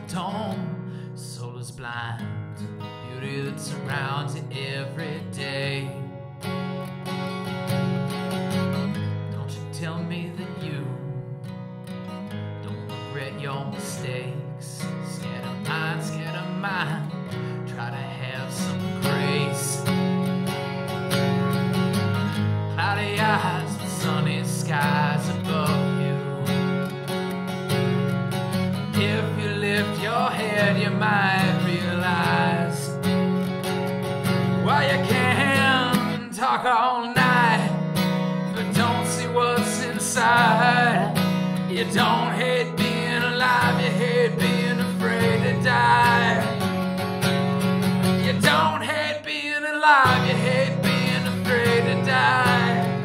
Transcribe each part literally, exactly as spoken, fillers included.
tone, soul is blind. Beauty that surrounds you every day. Don't you tell me that you don't regret your mistakes. Scattermind, scattermind, try to have some grace. Cloudy eyes with sunny skies above you. If you lift your head, you might realize why you can talk all night but don't see what's inside. You don't hate being alive, you hate being afraid to die. You don't hate being alive, you hate being afraid to die.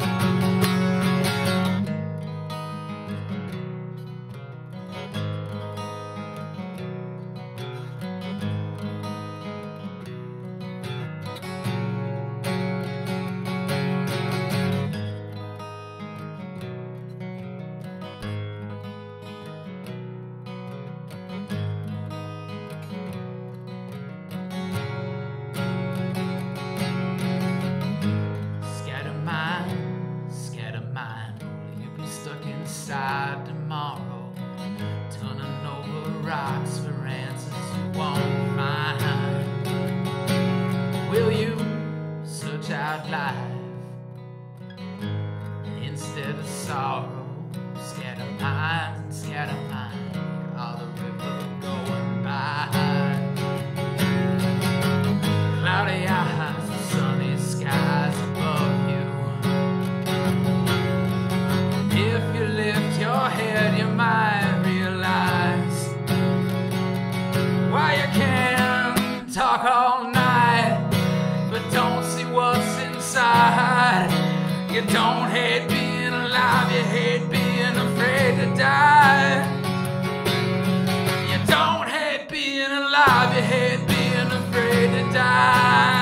Inside tomorrow, turning over rocks for answers you won't find. Will you search out life instead of sorrow? Scattermind, scattermind, all the river going by. Cloudy eyes, sunny skies above you. If you lift your head, you might realize why you can talk all night but don't see what's inside. You don't hate being alive, you hate being afraid to die. You don't hate being alive, you hate being afraid to die.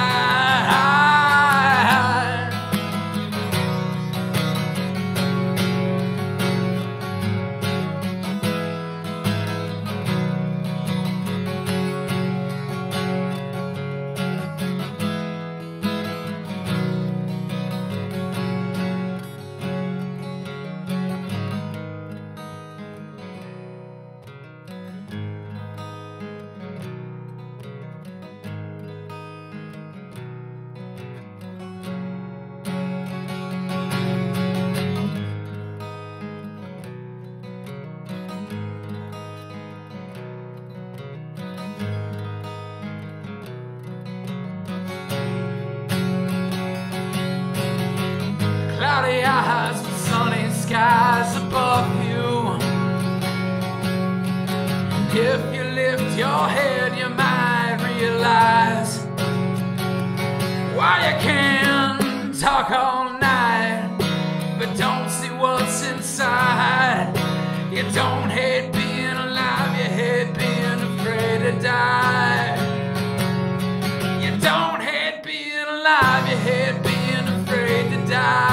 Cloudy eyes with sunny skies above you. If you lift your head, you might realize why you can talk all night but don't see what's inside. You don't hate being alive, you hate being afraid to die. You don't hate being alive, you hate being afraid to die.